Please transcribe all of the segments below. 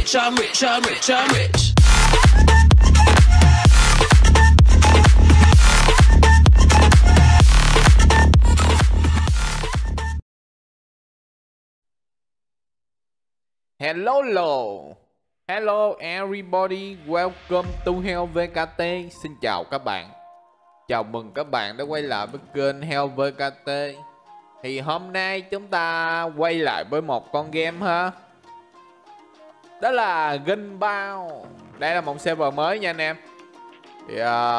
rich, I'm rich, I'm rich, I'm rich. Hello, hello. Hello everybody, welcome to Hell VKT. Xin chào các bạn. Chào mừng các bạn đã quay lại với kênh Hell VKT. Thì hôm nay chúng ta quay lại với một con game ha. Đó là Gunbound. Đây là một server mới nha anh em. Thì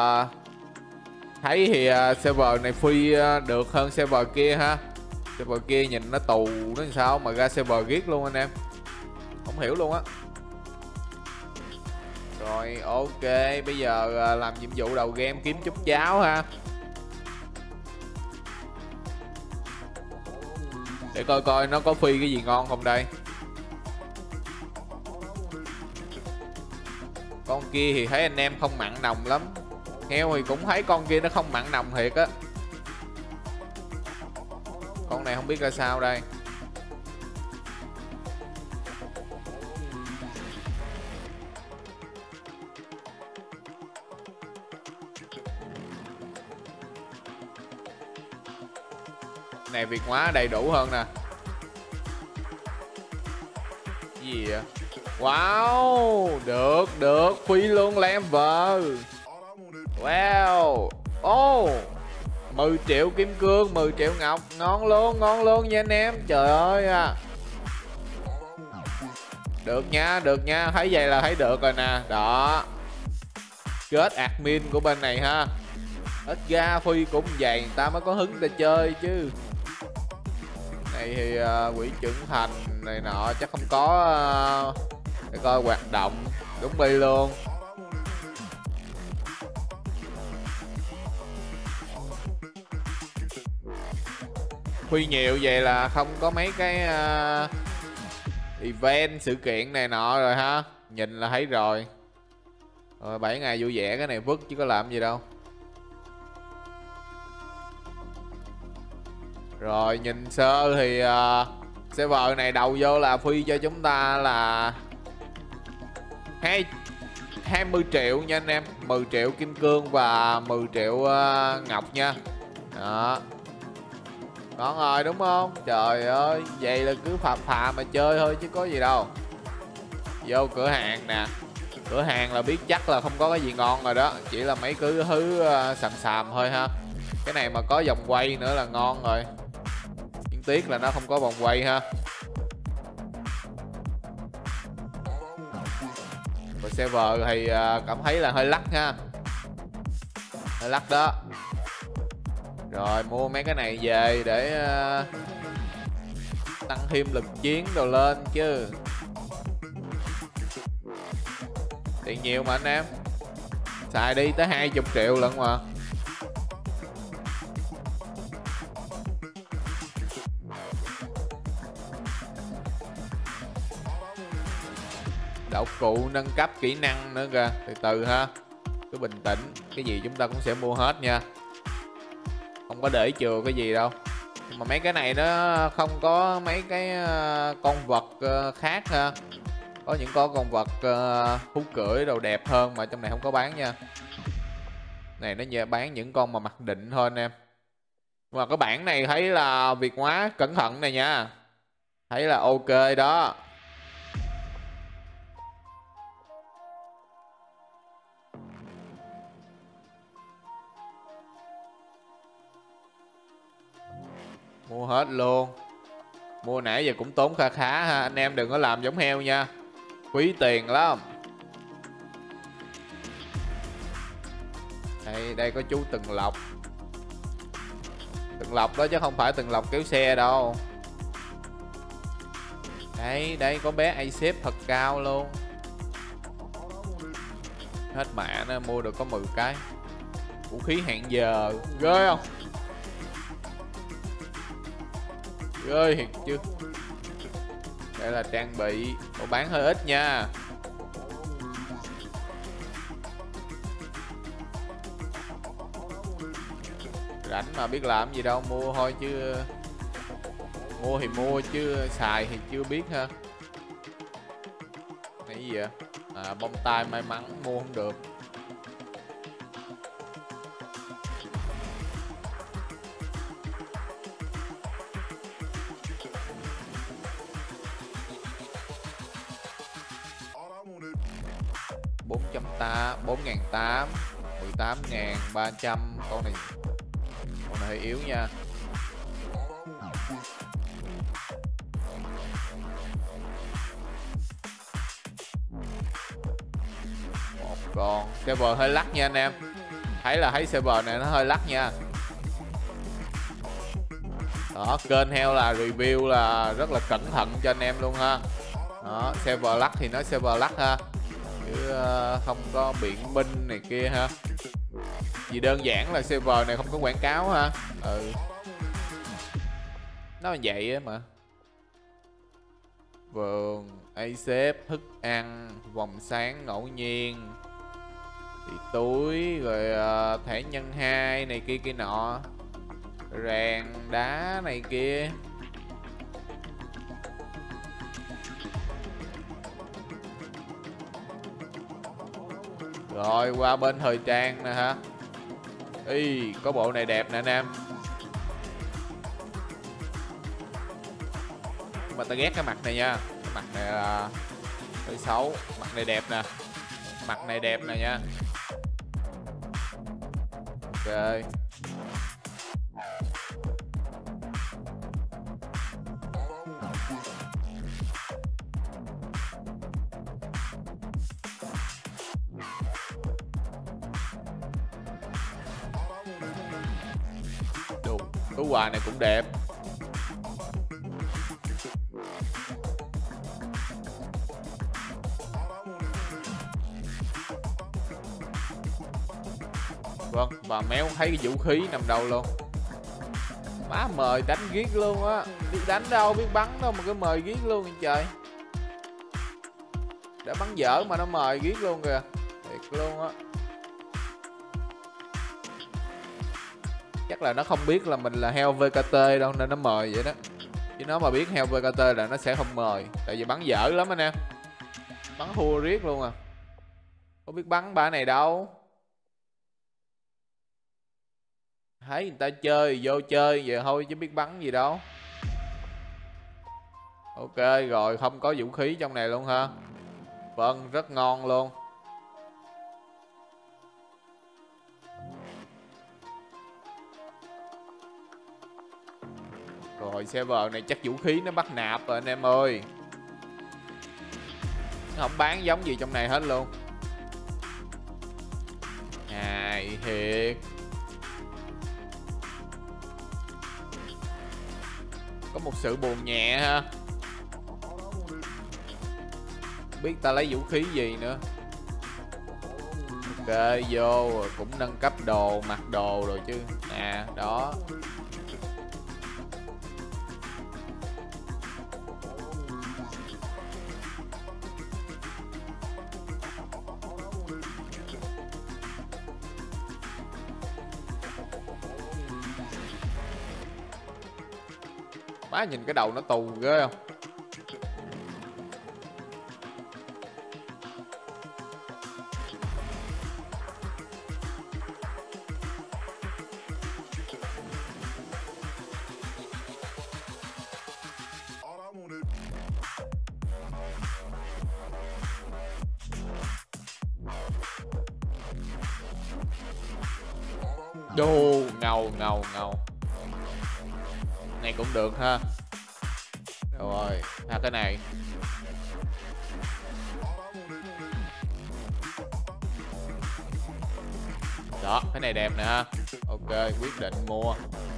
thấy thì server này free được hơn server kia ha. Server kia nhìn nó tù nó làm sao mà ra server giết luôn anh em. Không hiểu luôn á. Rồi ok, bây giờ làm nhiệm vụ đầu game kiếm chút cháo ha. Để coi coi nó có free cái gì ngon không đây. Con kia thì thấy anh em không mặn nồng lắm. Heo thì cũng thấy con kia nó không mặn nồng thiệt á. Con này không biết ra sao đây. Này Việt hóa đầy đủ hơn nè. Cái gì vậy? Wow, được free luôn level. Wow. Oh, 10 triệu kim cương, 10 triệu ngọc. Ngon luôn nha anh em. Trời ơi à. Được nha, thấy vậy là thấy được rồi nè. Đó. Kết admin của bên này ha. Ít ra free cũng vậy, người ta mới có hứng để chơi chứ. Này thì quỹ trưởng thành này nọ chắc không có. Để coi hoạt động. Đúng đi luôn. Free nhiều vậy là không có mấy cái event sự kiện này nọ rồi ha. Nhìn là thấy rồi. Rồi 7 ngày vui vẻ cái này vứt chứ có làm gì đâu. Rồi nhìn sơ thì server này đầu vô là free cho chúng ta là 20 triệu nha anh em. 10 triệu kim cương và 10 triệu ngọc nha. Đó. Ngon rồi đúng không? Trời ơi, vậy là cứ phà mà chơi thôi chứ có gì đâu. Vô cửa hàng nè. Cửa hàng là biết chắc là không có cái gì ngon rồi đó. Chỉ là mấy cái thứ xàm thôi ha. Cái này mà có vòng quay nữa là ngon rồi. Nhưng tiếc là nó không có vòng quay ha. Rồi server thì cảm thấy là hơi lắc ha. Hơi lắc đó. Rồi mua mấy cái này về để tăng thêm lực chiến đồ lên chứ. Tiền nhiều mà anh em. Xài đi tới 20 triệu lận mà. Đạo cụ nâng cấp kỹ năng nữa kìa. Từ từ ha. Cứ bình tĩnh. Cái gì chúng ta cũng sẽ mua hết nha. Không có để chừa cái gì đâu. Nhưng mà mấy cái này nó không có mấy cái con vật khác ha. Có những con vật thú cưỡi đồ đẹp hơn mà trong này không có bán nha. Này nó bán những con mà mặc định thôi anh em. Nhưng mà cái bản này thấy là Việt hóa cẩn thận này nha. Thấy là ok đó. Mua hết luôn. Mua nãy giờ cũng tốn kha khá ha. Anh em đừng có làm giống heo nha. Quý tiền lắm. Đây có chú Từng Lộc. Từng Lộc đó chứ không phải Từng Lộc kéo xe đâu. Đây có bé A-xếp thật cao luôn. Hết mẹ nó mua được có 10 cái. Vũ khí hẹn giờ. Ghê không? Ghê thiệt chứ. Đây là trang bị. Ủa bán hơi ít nha. Rảnh mà biết làm gì đâu. Mua thôi chứ. Mua thì mua chứ xài thì chưa biết ha. Cái gì vậy? À, bông tai may mắn mua không được. Bốn trăm ta 4.800, 18.300. Con này hơi yếu nha. Một con server hơi lắc nha anh em. Thấy server này nó hơi lắc nha. Đó, kênh heo là review là rất là cẩn thận cho anh em luôn ha. Đó, server lắc thì nói server lắc ha, chứ không có biện minh này kia ha. Vì đơn giản là server này không có quảng cáo ha. Nó là vậy á mà. Vườn, xếp thức ăn, vòng sáng ngẫu nhiên, thì túi, rồi thẻ nhân 2 này kia nọ, rèn đá này kia. Rồi qua bên thời trang nè ha. Ý, có bộ này đẹp nè anh em. Nhưng mà ta ghét cái mặt này nha. Cái mặt này là hơi xấu. Mặt này đẹp nè. Mặt này đẹp nè nha. Ok. Túi quà này cũng đẹp. Vâng, và méo thấy cái vũ khí nằm đâu luôn. Má mời đánh giết luôn á. Biết đánh đâu, biết bắn đâu mà cứ mời giết luôn vậy trời. Đã bắn dở mà nó mời giết luôn kìa. Thiệt luôn á. Chắc là nó không biết là mình là heo VKT đâu nên nó mời vậy đó. Chứ nó mà biết heo VKT là nó sẽ không mời. Tại vì bắn dở lắm anh em. Bắn thua riết luôn à. Có biết bắn bả này đâu. Thấy người ta chơi, vô chơi vậy thôi chứ biết bắn gì đâu. Ok rồi, không có vũ khí trong này luôn ha. Vâng, rất ngon luôn. Rồi server này chắc vũ khí nó bắt nạp rồi anh em ơi. Nó không bán giống gì trong này hết luôn. Hài thiệt. Có một sự buồn nhẹ ha. Không biết ta lấy vũ khí gì nữa. Ok, vô rồi cũng nâng cấp đồ, mặc đồ rồi chứ. Nè, đó. Má nhìn cái đầu nó tù ghê không? Đô, ngầu. Này cũng được ha. Rồi, cái này. Đó, cái này đẹp nè ha. Ok, quyết định mua.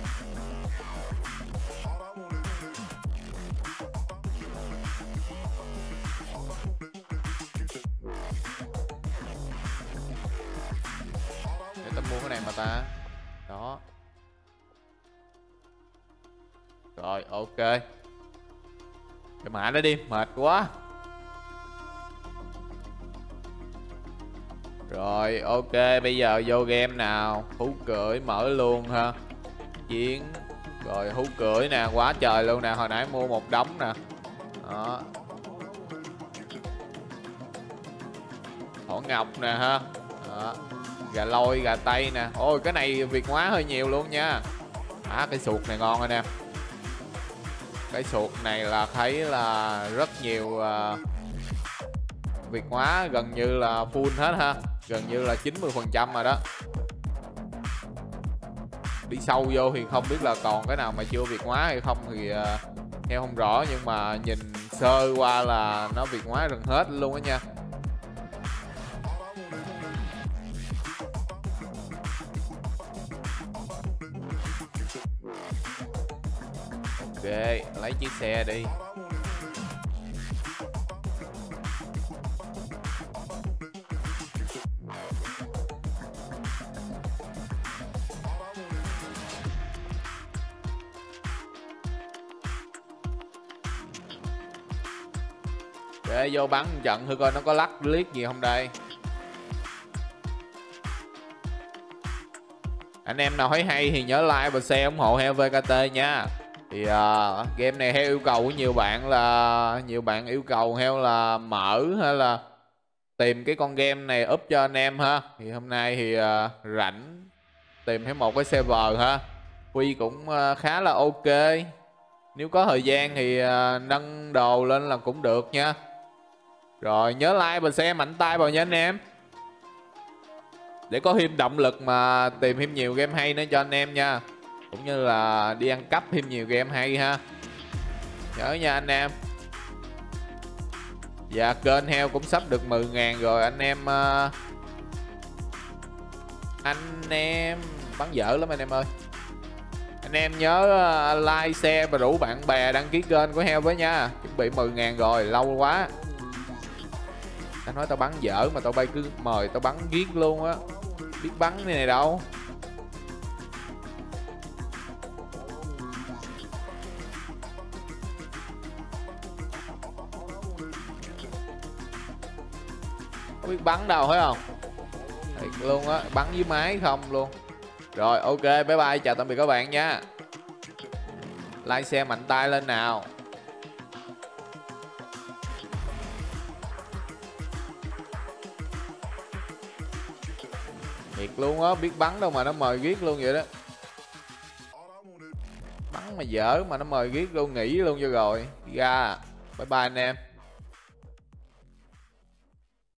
Để ta mua cái này mà ta. Đó. Rồi, ok. Cái mã nó đi, mệt quá. Rồi, ok, bây giờ vô game nào. Hú cưỡi mở luôn ha. Chiến. Rồi, hú cưỡi nè, quá trời luôn nè. Hồi nãy mua một đống nè. Đó. Hổ ngọc nè ha. Đó. Gà lôi, gà tây nè. Ôi cái này Việt hóa hơi nhiều luôn nha. Cái suột này ngon anh em. Cái suột này là thấy là rất nhiều Việt hóa, gần như là full hết ha. Gần như là 90% rồi đó. Đi sâu vô thì không biết là còn cái nào mà chưa Việt hóa hay không thì theo không rõ, nhưng mà nhìn sơ qua là nó Việt hóa gần hết luôn á nha. Ok, lấy chiếc xe đi. Để vô bắn trận thử coi nó có lắc liếc gì không đây. Anh em nào thấy hay thì nhớ like và share ủng hộ Heo VKT nha. Thì game này Heo yêu cầu của nhiều bạn yêu cầu Heo là mở hay là tìm cái con game này up cho anh em ha. Thì hôm nay thì rảnh tìm thấy một cái server ha. Quy cũng khá là ok. Nếu có thời gian thì nâng đồ lên là cũng được nha. Rồi nhớ like và share mạnh tay vào nha anh em, để có thêm động lực mà tìm thêm nhiều game hay nữa cho anh em nha. Cũng như là đi ăn cắp thêm nhiều game hay ha. Nhớ nha anh em. Và kênh Heo cũng sắp được 10.000 rồi anh em. Anh em bắn dở lắm anh em ơi. Anh em nhớ like, share và rủ bạn bè đăng ký kênh của Heo với nha. Chuẩn bị 10.000 rồi, lâu quá. Tao nói tao bắn dở mà tao bay cứ mời tao bắn giết luôn á. Biết bắn cái này đâu. Không biết bắn đâu thấy không. Thiệt luôn á, bắn với máy không luôn. Rồi ok, bye bye, chào tạm biệt các bạn nha. Like share mạnh tay lên nào. Thiệt luôn á, biết bắn đâu mà nó mời giết luôn vậy đó. Bắn mà dở mà nó mời giết luôn, nghỉ luôn cho rồi. Đi ra. Bye bye anh em.